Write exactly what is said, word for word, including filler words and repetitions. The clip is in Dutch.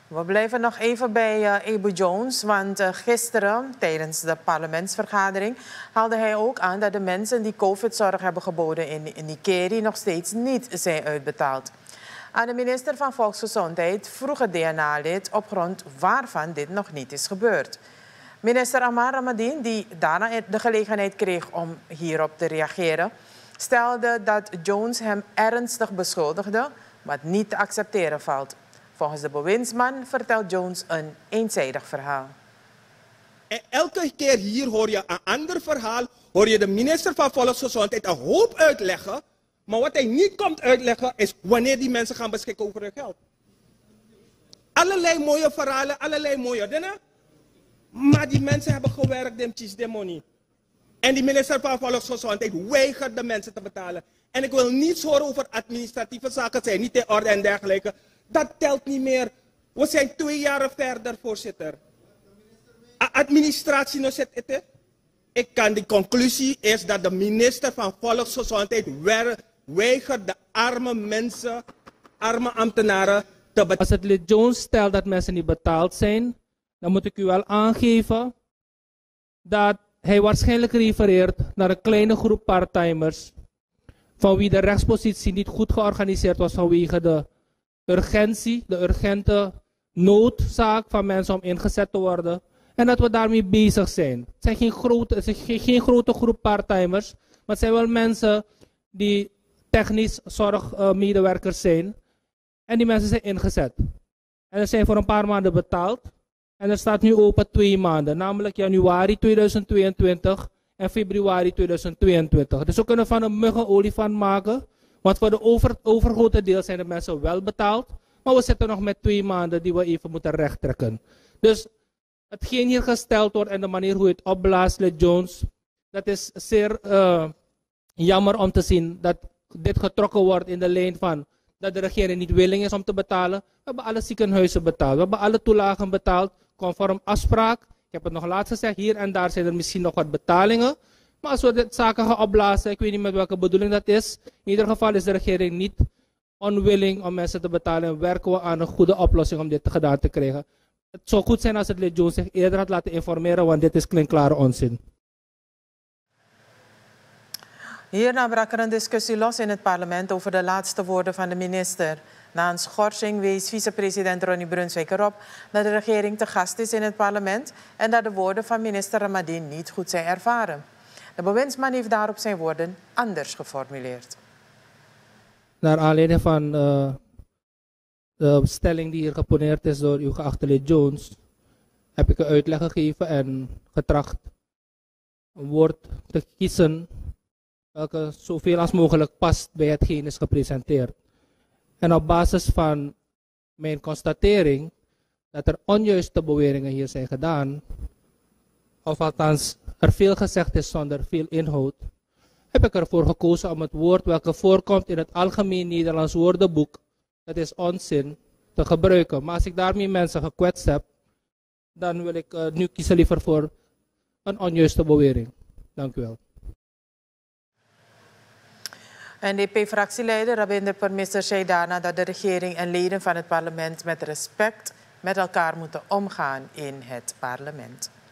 We blijven nog even bij uh, Ebo Jones, want uh, gisteren tijdens de parlementsvergadering haalde hij ook aan dat de mensen die COVID-zorg hebben geboden in, in Nikeri nog steeds niet zijn uitbetaald. Aan de minister van Volksgezondheid vroeg het D N A-lid op grond waarvan dit nog niet is gebeurd. Minister Amar Ramadien, die daarna de gelegenheid kreeg om hierop te reageren, stelde dat Jones hem ernstig beschuldigde, wat niet te accepteren valt. Volgens de bewindsman vertelt Jones een eenzijdig verhaal. En elke keer hier hoor je een ander verhaal, hoor je de minister van Volksgezondheid een hoop uitleggen, maar wat hij niet komt uitleggen is wanneer die mensen gaan beschikken over hun geld. Allerlei mooie verhalen, allerlei mooie dingen, maar die mensen hebben gewerkt, dem cheese, dem money. En die minister van Volksgezondheid weigert de mensen te betalen. En ik wil niets horen over administratieve zaken, zijn niet in orde en dergelijke. Dat telt niet meer. We zijn twee jaren verder, voorzitter. A administratie nog zit het. Ik kan de conclusie is dat de minister van Volksgezondheid weigert de arme mensen, arme ambtenaren te betalen. Als het lid Jones stelt dat mensen niet betaald zijn, dan moet ik u wel aangeven dat hij waarschijnlijk refereert naar een kleine groep parttimers van wie de rechtspositie niet goed georganiseerd was vanwege de urgentie, de urgente noodzaak van mensen om ingezet te worden. En dat we daarmee bezig zijn. Het zijn geen grote, het is geen, geen grote groep parttimers, maar het zijn wel mensen die technisch zorgmedewerkers zijn. En die mensen zijn ingezet. En ze zijn voor een paar maanden betaald. En er staat nu open twee maanden, namelijk januari tweeduizend tweeëntwintig en februari tweeduizend tweeëntwintig. Dus we kunnen van een mug een olifant maken. Want voor de over, overgrote deel zijn de mensen wel betaald. Maar we zitten nog met twee maanden die we even moeten rechttrekken. Dus hetgeen hier gesteld wordt en de manier hoe het opblaast, lid Jones, dat is zeer uh, jammer om te zien dat dit getrokken wordt in de lijn van dat de regering niet willing is om te betalen. We hebben alle ziekenhuizen betaald. We hebben alle toelagen betaald, conform afspraak. Ik heb het nog laatst gezegd, hier en daar zijn er misschien nog wat betalingen. Maar als we dit zaken gaan opblazen, ik weet niet met welke bedoeling dat is. In ieder geval is de regering niet onwilling om mensen te betalen. En werken we aan een goede oplossing om dit gedaan te krijgen. Het zou goed zijn als het lid Jones zich eerder had laten informeren, want dit is klinkklare onzin. Hierna brak er een discussie los in het parlement over de laatste woorden van de minister. Na een schorsing wees vicepresident Ronnie Brunswijk erop dat de regering te gast is in het parlement en dat de woorden van minister Ramadien niet goed zijn ervaren. De bewindsman heeft daarop zijn woorden anders geformuleerd. Naar aanleiding van uh, de stelling die hier geponeerd is door uw geachte lid Jones, heb ik een uitleg gegeven en getracht een woord te kiezen welke zoveel als mogelijk past bij hetgeen is gepresenteerd. En op basis van mijn constatering dat er onjuiste beweringen hier zijn gedaan, of althans er veel gezegd is zonder veel inhoud, heb ik ervoor gekozen om het woord welke voorkomt in het Algemeen Nederlands Woordenboek, dat is onzin, te gebruiken. Maar als ik daarmee mensen gekwetst heb, dan wil ik uh, nu kiezen liever voor een onjuiste bewering. Dank u wel. N D P-fractieleider Rabinder Permister zei daarna dat de regering en leden van het parlement met respect met elkaar moeten omgaan in het parlement.